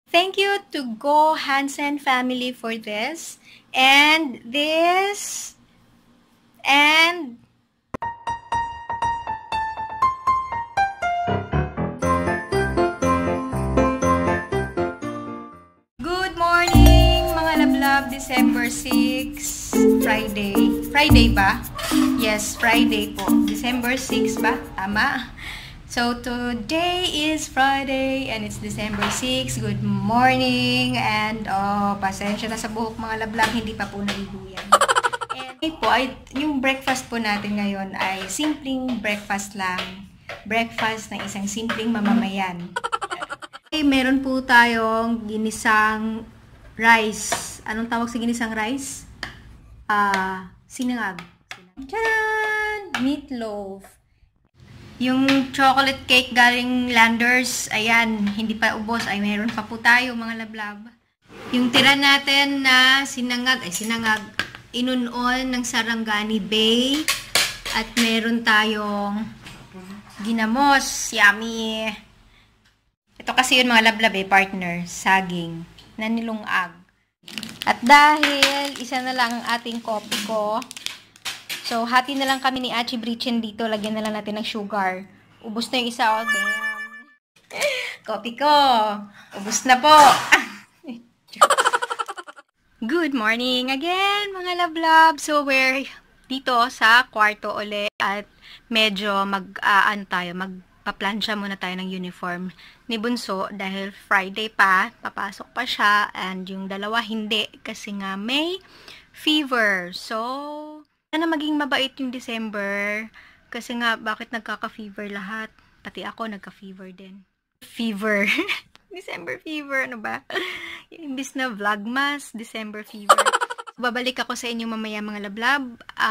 Thank you to Go Hansen family for this. And this and good morning mga lablab, December 6, Friday. Friday ba? Yes, Friday po. December 6 ba? Tama. So today is Friday and it's December 6. Good morning and pasensya na sa buhok mga lablab, hindi pa po naligo yan. And po ay yung breakfast po natin ngayon ay simpleng breakfast lang. Breakfast ng isang simpleng mamamayan. Meron po tayong ginisang rice. Anong tawag sa ginisang rice? Sinangag. Tcharan! Meatloaf. Yung chocolate cake galing Landers, ayan, hindi pa ubos. Ay, meron pa po tayo mga lablab. Yung tira natin na sinangag, inunon ng Sarangani Bay. At meron tayong ginamos. Yummy! Ito kasi yun mga lablab partner, saging na nilungag. At dahil isa na lang ang ating coffee ko, so hati na lang kami ni Achi Brichin dito, lagyan na lang natin ng sugar. Ubus na yung isa, oh, damn. Coffee ko, ubus na po. Good morning again mga lablab. So we're dito sa kwarto ulit at medyo magpaplansya muna tayo ng uniform ni Bunso dahil Friday pa, papasok pa siya and yung dalawa hindi kasi nga may fever. So, sana maging mabait yung December kasi nga bakit nagkaka-fever lahat? Pati ako nagka-fever din. Fever. December fever, ano ba? Imbis na vlogmas, December fever. Babalik ako sa inyo mamaya mga lablab.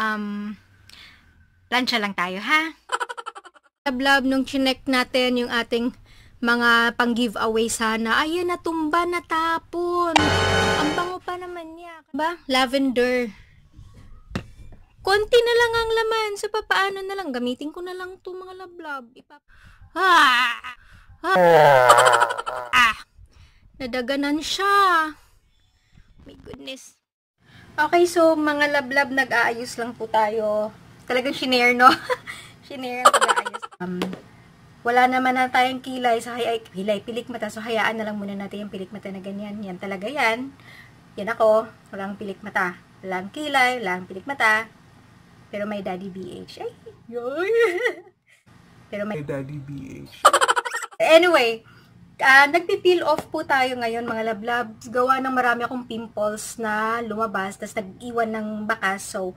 Lansya lang tayo, ha? Lablab, nung chinek natin yung ating mga pang-giveaway sana, ayan, natumba, natapon. Ang bango pa naman niya. Ba? Lavender. Konti na lang ang laman. So, paano na lang? Gamitin ko na lang itong mga lablab. Nadaganan siya. My goodness. Okay, so, mga lablab, nag-aayos lang po tayo. Talagang shinare, no? Shinare ang pag-aayos. Wala naman na tayong kilay sa kilay, pilik mata. So, hayaan na lang muna natin yung pilik mata na ganyan. Yan talaga yan. Yan ako. Walang pilik mata. Walang kilay, walang pilik mata. Pero may Daddy BH. Ay, yun. Pero may Daddy BH. Anyway, nagpipeel off po tayo ngayon mga lablab. Gawa ng marami akong pimples na lumabas. Tapos nag-iwan ng bakas. So,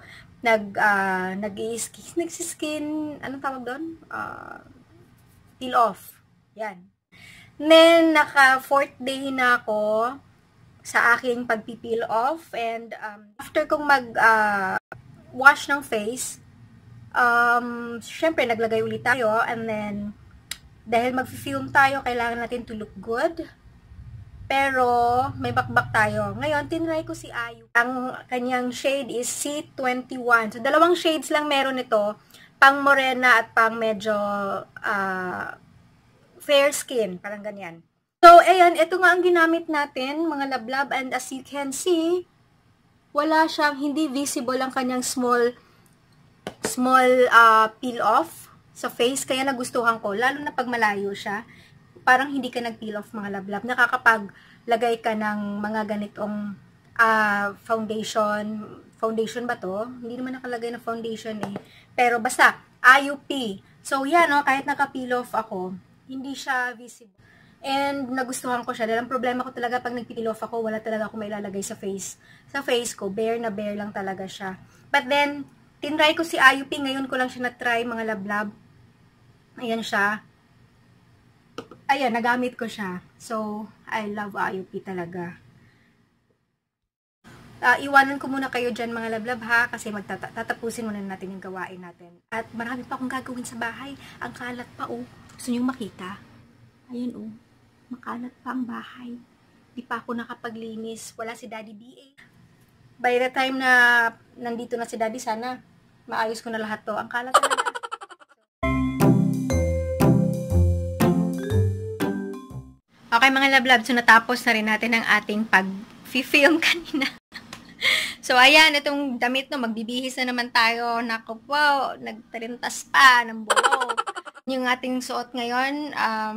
nag-skin, anong tawag doon? Peel off. Yan. Then, naka-4th day na ako sa aking pag-peel off. And, after kong wash ng face, syempre, naglagay ulit tayo. And then, dahil mag-film tayo, kailangan natin to look good. Pero, may bakbak tayo. Ngayon, tinry ko si Ayu. Ang kanyang shade is C21. So, dalawang shades lang meron ito. Pang morena at pang medyo fair skin. Parang ganyan. So, ayan. Ito nga ang ginamit natin, mga lablab. And as you can see, wala siyang, hindi visible ang kanyang small peel off sa face. Kaya nagustuhan ko. Lalo na pag malayo siya. Parang hindi ka nag-peel off mga lablab. Nakakapaglagay ka ng mga ganitong foundation. Foundation ba to? Hindi naman nakalagay na foundation eh. Pero basta, IUP. So yan, no, kahit naka-peel off ako, hindi siya visible. And nagustuhan ko siya. Dahil ang problema ko talaga pag nag-peel off ako, wala talaga ako mailalagay sa face. Sa face ko, bare na bare lang talaga siya. But then, tinry ko si IUP. Ngayon ko lang siya na-try mga lablab. Ayan siya. Ayan, nagamit ko siya. So, I love IUP talaga. Iwanan ko muna kayo dyan mga lablab ha, kasi tatapusin muna natin yung gawain natin. At marami pa akong gagawin sa bahay. Ang kalat pa oh. Gusto nyo makita? Ayan oh. Makalat pa ang bahay. Di pa ako nakapaglinis. Wala si Daddy BA. By the time na nandito na si Daddy, sana maayos ko na lahat to. Ang kalat talaga. Okay mga lablab, so natapos na rin natin ang ating pag-film kanina. So ayan, itong damit no, magbibihis na naman tayo. Naku po, nagtarintas pa ng bulok. Yung ating suot ngayon,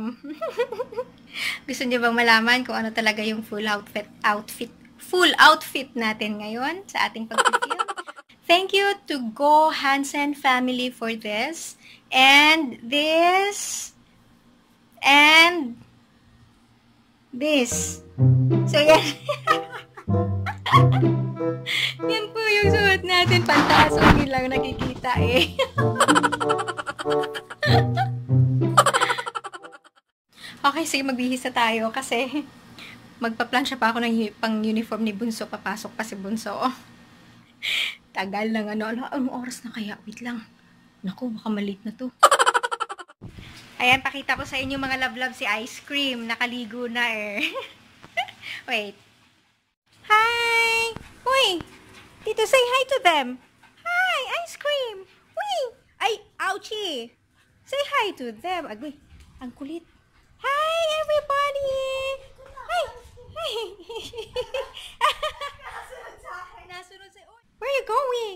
gusto niyo bang malaman kung ano talaga yung full outfit natin ngayon sa ating pag-film? Thank you to Go Hansen family for this. And this. So, yan. Yan po yung suot natin. Pantaas. Okay lang nakikita eh. Okay, sige, magbihis na tayo kasi magpa-plansya pa ako ng pang-uniform ni Bunso. Papasok pa si Bunso. Tagal lang ano. Anong oras na kaya? Wait lang. Naku, baka malate na to. Ayan, pakita ko sa inyo mga love si Ice Cream. Nakaligo na eh. Wait. Hi! Uy! Tito, say hi to them. Hi, Ice Cream! Uy! Ay, ouchie! Say hi to them. Agoy, ang kulit. Hi, everybody! Hi! Hi! Nasunod sa... Where are you going?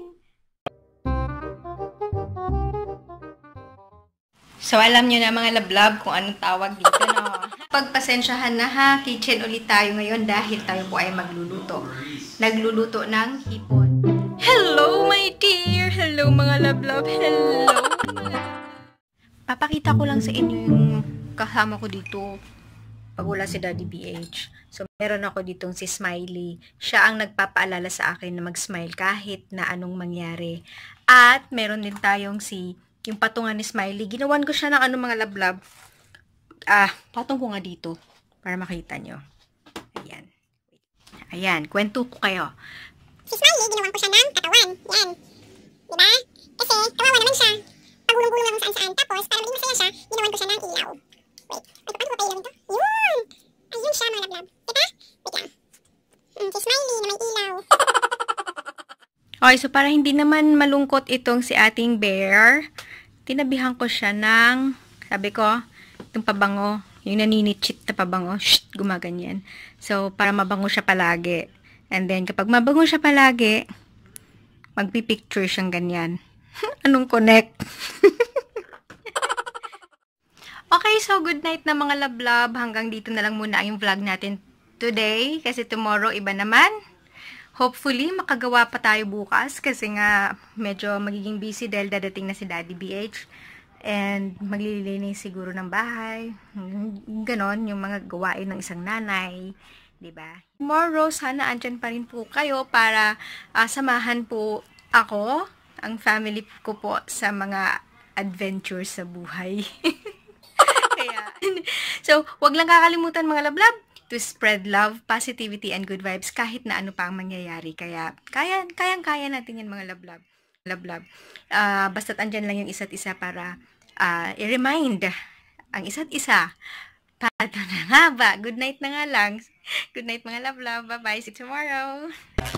So, alam nyo na mga lablab kung anong tawag dito, no? Pagpasensyahan na ha, kitchen ulit tayo ngayon dahil tayo po ay magluluto. Nagluluto ng hipon. Hello, my dear! Hello, mga lablab! Hello, mga... Papakita ko lang sa inyo yung kasama ko dito pag wala si Daddy BH. So, meron ako ditong si Smiley. Siya ang nagpapaalala sa akin na mag-smile kahit na anong mangyari. At meron din tayong yung patungan ni Smiley. Ginawan ko siya ng mga lablab. Patong ko nga dito para makita nyo. Ayan. Ayan, kwento ko kayo. Si Smiley, ginawan ko siya ng katawan. Yan. Diba? Kasi, kawawa naman siya. Pagulong-gulong lang saan-saan. Tapos, para maging masaya siya, ginawan ko siya ng ilaw. Wait. Paano ko pa ilaw ito? Yun! Ayun siya, mga lablab. Diba? Wait lang. Si Smiley na may ilaw. Okay, so para hindi naman malungkot itong si ating bear, tinabihan ko siya ng, sabi ko, itong pabango, yung naninitchit na pabango, gumaganyan. So, para mabango siya palagi. And then, kapag mabango siya palagi, magpipicture siyang ganyan. Anong connect? Okay, so good night na mga lablab. Hanggang dito na lang muna yung vlog natin today. Kasi tomorrow, iba naman. Hopefully, makagawa pa tayo bukas kasi nga medyo magiging busy dahil dadating na si Daddy BH and maglilinis siguro ng bahay. Ganon, yung mga gawain ng isang nanay. Diba? Tomorrow, sana andyan pa rin po kayo para samahan po ako, ang family ko po sa mga adventures sa buhay. Kaya, so, wag lang kakalimutan mga lablab to spread love, positivity, and good vibes kahit na ano pa ang mangyayari. Kaya, kayang-kaya natin yan mga lablab. Basta't andyan lang yung isa't isa para i-remind ang isa't isa. Paano na nga ba? Good night na nga lang. Good night mga lablab. Bye-bye. See you tomorrow.